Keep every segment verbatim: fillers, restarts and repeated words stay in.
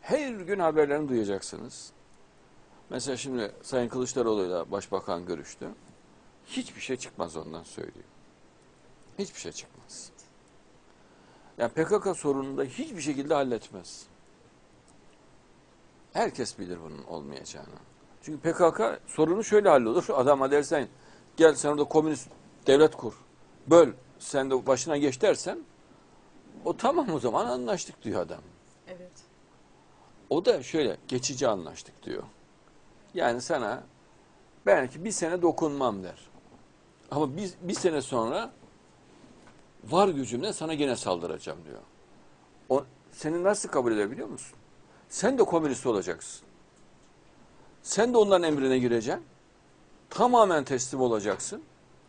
Her gün haberlerini duyacaksınız. Mesela şimdi Sayın Kılıçdaroğlu'yla Başbakan görüştü. Hiçbir şey çıkmaz ondan söylüyor. Hiçbir şey çıkmaz. Yani P K K sorununu da hiçbir şekilde halletmez. Herkes bilir bunun olmayacağını. Çünkü P K K sorunu şöyle hallolur. Adama dersen gel sen orada komünist devlet kur. Böl sen de başına geç dersen o tamam o zaman anlaştık diyor adam. Evet. O da şöyle geçici anlaştık diyor. Yani sana belki bir sene dokunmam der. Ama bir, bir sene sonra var gücümle sana gene saldıracağım diyor. O, seni nasıl kabul edebiliyor musun? Sen de komünist olacaksın. Sen de onların emrine gireceksin. Tamamen teslim olacaksın.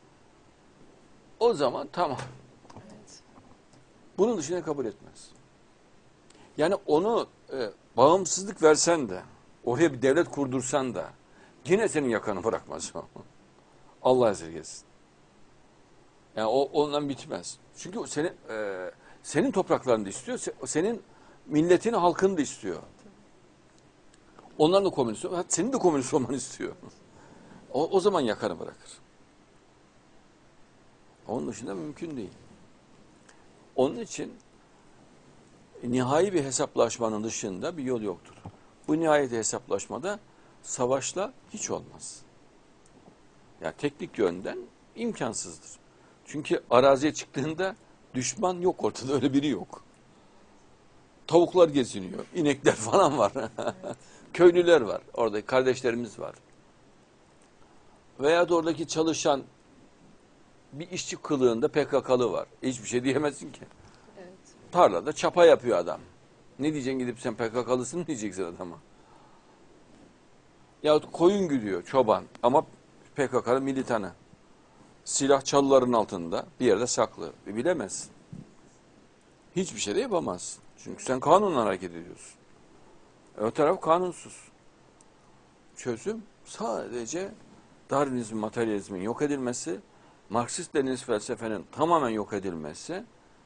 O zaman tamam. Evet. Bunun dışında kabul etmez. Yani onu e, bağımsızlık versen de, oraya bir devlet kurdursan da yine senin yakanı bırakmaz o. Allah esirgesin. Yani o ondan bitmez. Çünkü o senin e, senin topraklarını da istiyor, senin milletini, halkını da istiyor. Onların da komünist, senin de komünist olmanı istiyor. O, o zaman yakanı bırakır. Onun dışında mümkün değil. Onun için nihai bir hesaplaşmanın dışında bir yol yoktur. Bu nihai hesaplaşmada savaşla hiç olmaz. Yani teknik yönden imkansızdır. Çünkü araziye çıktığında düşman yok ortada, öyle biri yok. Tavuklar geziniyor, inekler falan var. Evet. Köylüler var, orada kardeşlerimiz var. Veya da oradaki çalışan bir işçi kılığında P K K'lı var. Hiçbir şey diyemezsin ki. Evet. Tarlada çapa yapıyor adam. Ne diyeceksin gidip sen P K K'lısın mı diyeceksin adama? Yahut koyun güdüyor çoban ama P K K'lı militanı. Silah çalıların altında bir yerde saklı. E, bilemezsin. Hiçbir şey de yapamazsın. Çünkü sen kanunla hareket ediyorsun. Öte taraf kanunsuz. Çözüm sadece Darwinizm, materyalizmin yok edilmesi, Marksist-Leninist felsefenin tamamen yok edilmesi,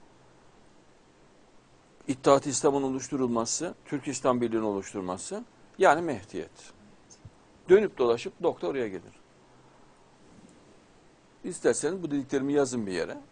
İttihat-ı İslam'ın oluşturulması, Türk İslam Birliği'nin oluşturulması, yani Mehdiyet. Dönüp dolaşıp nokta oraya gelir. İsterseniz bu dediklerimi yazın bir yere.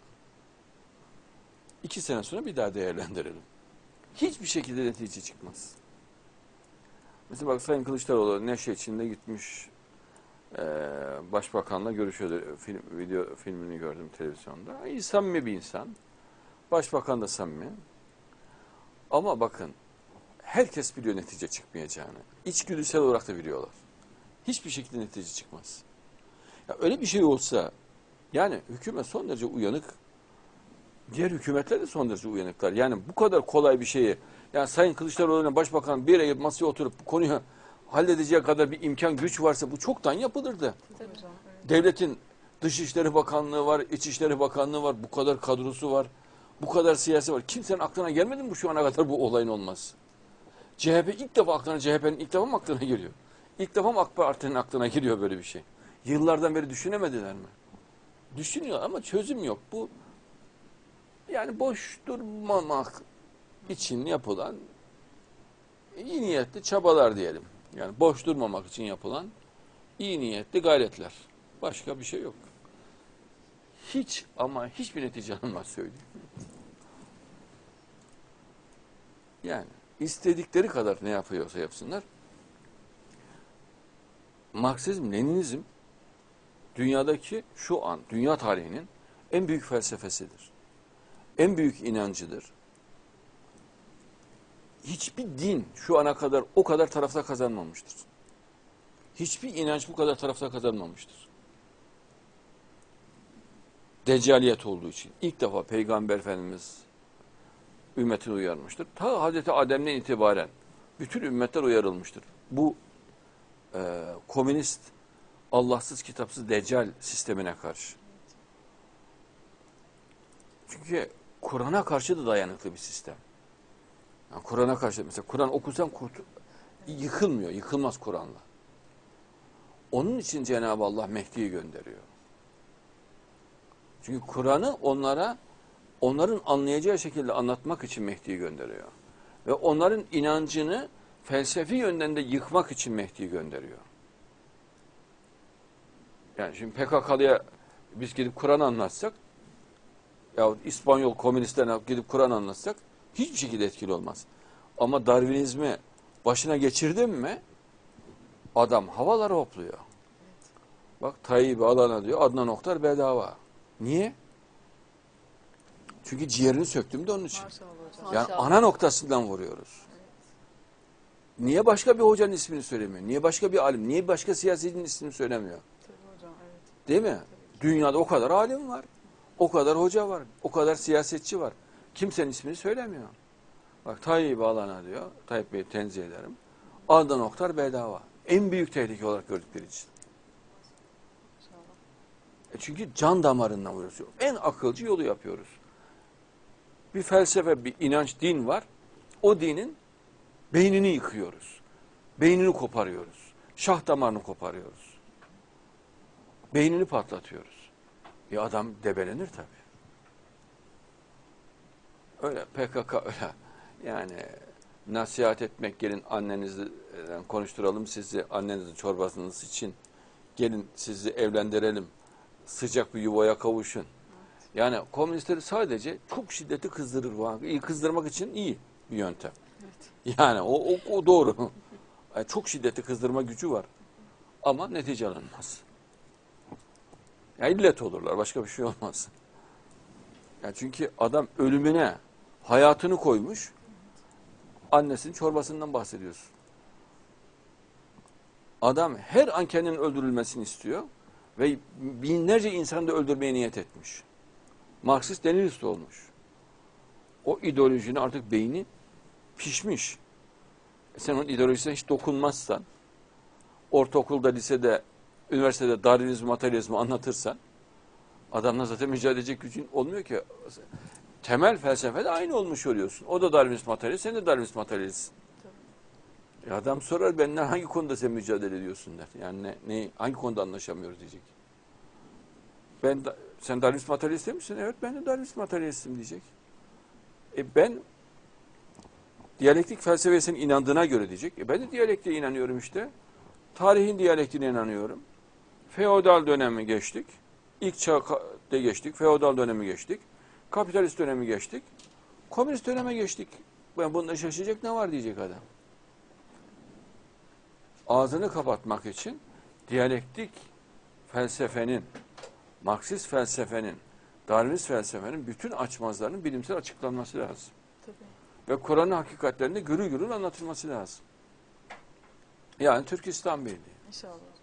İki sene sonra bir daha değerlendirelim. Hiçbir şekilde netice çıkmaz. Mesela bak Sayın Kılıçdaroğlu neşe içinde gitmiş, e, Başbakanla görüşüyordu. Film, video filmini gördüm televizyonda. İyi, samimi bir insan. Başbakan da samimi. Ama bakın herkes biliyor netice çıkmayacağını. İçgüdüsel olarak da biliyorlar. Hiçbir şekilde netice çıkmaz. Ya öyle bir şey olsa, yani hükümet son derece uyanık, diğer hükümetler de son derece uyanıklar. Yani bu kadar kolay bir şeyi, yani Sayın Kılıçdaroğlu'na Başbakan bir ay masaya oturup bu konuyu halledeceği kadar bir imkan, güç varsa bu çoktan yapılırdı. Tabii hocam, evet. Devletin Dışişleri Bakanlığı var, İçişleri Bakanlığı var, bu kadar kadrosu var, bu kadar siyasi var. Kimsenin aklına gelmedi mi bu şu ana kadar bu olayın olması? C H P ilk defa aklına, C H P'nin ilk defa mı aklına geliyor? İlk defa mı AK Parti'nin aklına geliyor böyle bir şey? Yıllardan beri düşünemediler mi? Düşünüyor ama çözüm yok. Bu yani boş durmamak için yapılan iyi niyetli çabalar diyelim. Yani boş durmamak için yapılan iyi niyetli gayretler. Başka bir şey yok. Hiç ama hiçbir netice alınmaz söyleyeyim. Yani istedikleri kadar ne yapıyorsa yapsınlar. Marksizm, Leninizm dünyadaki şu an, dünya tarihinin en büyük felsefesidir. En büyük inancıdır. Hiçbir din şu ana kadar o kadar tarafta kazanmamıştır. Hiçbir inanç bu kadar tarafta kazanmamıştır. Deccaliyet olduğu için. İlk defa Peygamber Efendimiz ümmetini uyarmıştır. Ta Hazreti Adem'den itibaren bütün ümmetler uyarılmıştır. Bu e, komünist, Allahsız, kitapsız Deccal sistemine karşı. Çünkü Kur'an'a karşı da dayanıklı bir sistem. Yani Kur'an'a karşı, mesela Kur'an okusan kurtul, yıkılmıyor, yıkılmaz Kur'an'la. Onun için Cenab-ı Allah Mehdi'yi gönderiyor. Çünkü Kur'an'ı onlara, onların anlayacağı şekilde anlatmak için Mehdi'yi gönderiyor. Ve onların inancını felsefi yönden de yıkmak için Mehdi'yi gönderiyor. Yani şimdi P K K'lıya biz gidip Kur'an anlatsak, ya İspanyol komünistlerine gidip Kur'an anlatsak hiçbir şekilde etkili olmaz. Ama Darwinizmi başına geçirdin mi adam havalara hopluyor. Bak Tayyip'i alana diyor Adnan Oktar bedava. Niye? Çünkü ciğerini söktüm de onun için. Maşallah hocam. Yani Maşallah. ana noktasından vuruyoruz. Niye başka bir hocanın ismini söylemiyor? Niye başka bir alim? Niye başka siyasetçinin ismini söylemiyor? Tabii hocam, evet. Değil mi? Dünyada o kadar alim var. O kadar hoca var. O kadar siyasetçi var. Kimsenin ismini söylemiyor. Bak Tayyip'i alana diyor. Tayyip Bey'i tenzih ederim. Adnan Oktar bedava. En büyük tehlike olarak gördükleri için. İnşallah. E çünkü can damarından vuruyoruz. En akılcı yolu yapıyoruz. Bir felsefe, bir inanç, din var. O dinin beynini yıkıyoruz. Beynini koparıyoruz. Şah damarını koparıyoruz. Beynini patlatıyoruz. Bir adam debelenir tabii. Öyle P K K öyle. Yani nasihat etmek, gelin annenizle konuşturalım sizi, annenizin çorbasınız için. Gelin sizi evlendirelim. Sıcak bir yuvaya kavuşun. Yani komünistleri sadece çok şiddetli kızdırır. Bu iyi kızdırmak için iyi bir yöntem. Evet. Yani o, o, o doğru. Yani çok şiddetli kızdırma gücü var. Ama netice alınmaz. Yani illet olurlar. Başka bir şey olmaz. Yani çünkü adam ölümüne hayatını koymuş. Annesinin çorbasından bahsediyorsun. Adam her an kendinin öldürülmesini istiyor. Ve binlerce insanı da öldürmeye niyet etmiş. Marksist Leninist olmuş. O ideolojinin artık beyni pişmiş. Sen onun ideolojisine hiç dokunmazsan, ortaokulda, lisede, üniversitede Darwinizm, materyalizmi anlatırsan, adamla zaten mücadele edecek gücün olmuyor ki. Temel felsefede aynı olmuş oluyorsun. O da Darwinist materyalist, sen de Darwinist materyalistsin. E adam sorar, benden hangi konuda sen mücadele ediyorsun der. Yani ne, ne, hangi konuda anlaşamıyoruz diyecek. Ben da, sen Darwinist materyalist değil misin? Evet, ben de Darwinist materyalistim diyecek. E ben diyalektik felsefesinin inandığına göre diyecek. E ben de diyalektiğe inanıyorum işte. Tarihin diyalektiğine inanıyorum. Feodal dönemi geçtik. İlk çağda geçtik. Feodal dönemi geçtik. Kapitalist dönemi geçtik. Komünist döneme geçtik. Ben bunda şaşacak ne var diyecek adam. Ağzını kapatmak için diyalektik felsefenin, Marksist felsefenin, Darwinist felsefenin bütün açmazlarının bilimsel açıklanması lazım. Tabii. Ve Kur'an'ın hakikatlerinde görü görü anlatılması lazım. Yani Türk İslam Birliği. İnşallah.